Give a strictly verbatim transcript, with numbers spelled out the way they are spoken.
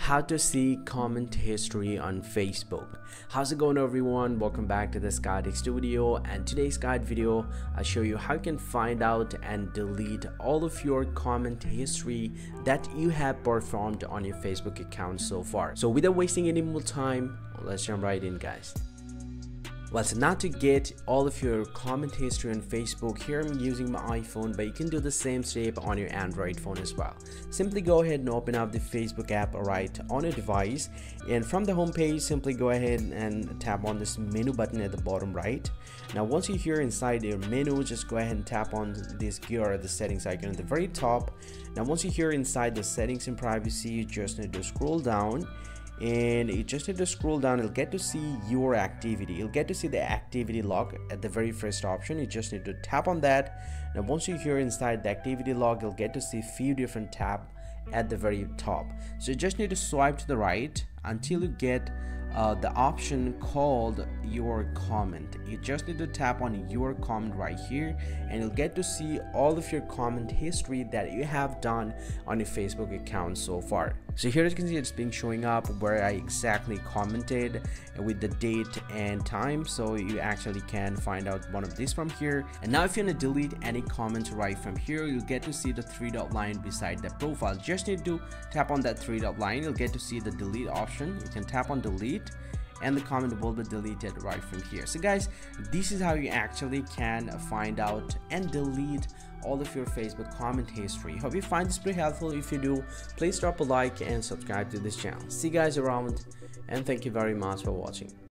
How to see comment history on Facebook. How's it going, everyone? Welcome back to this guide studio, and today's guide video I'll show you how you can find out and delete all of your comment history that you have performed on your Facebook account so far. So without wasting any more time, let's jump right in, guys. Well, so now to get all of your comment history on Facebook, here I'm using my iPhone, but you can do the same step on your Android phone as well. Simply go ahead and open up the Facebook app right on your device, and from the home page simply go ahead and tap on this menu button at the bottom right. Now once you're here inside your menu, just go ahead and tap on this gear or the settings icon at the very top. Now once you're here inside the settings and privacy, you just need to scroll down, and you just need to scroll down. You'll get to see your activity. You'll get to see the activity log at the very first option. You just need to tap on that. Now once you're here inside the activity log, you'll get to see a few different tabs at the very top. So you just need to swipe to the right until you get uh, the option called your comment. You just need to tap on your comment right here, and you'll get to see all of your comment history that you have done on your Facebook account so far. So here you can see it's been showing up where I exactly commented with the date and time, so you actually can find out one of these from here. And now if you want to delete any comments right from here, you'll get to see the three dot line beside the profile. Just need to tap on that three dot line. You'll get to see the delete option. You can tap on delete, and the comment will be deleted right from here. So guys, this is how you actually can find out and delete all of your Facebook comment history. Hope you find this pretty helpful. If you do, please drop a like and subscribe to this channel. See you guys around, and thank you very much for watching.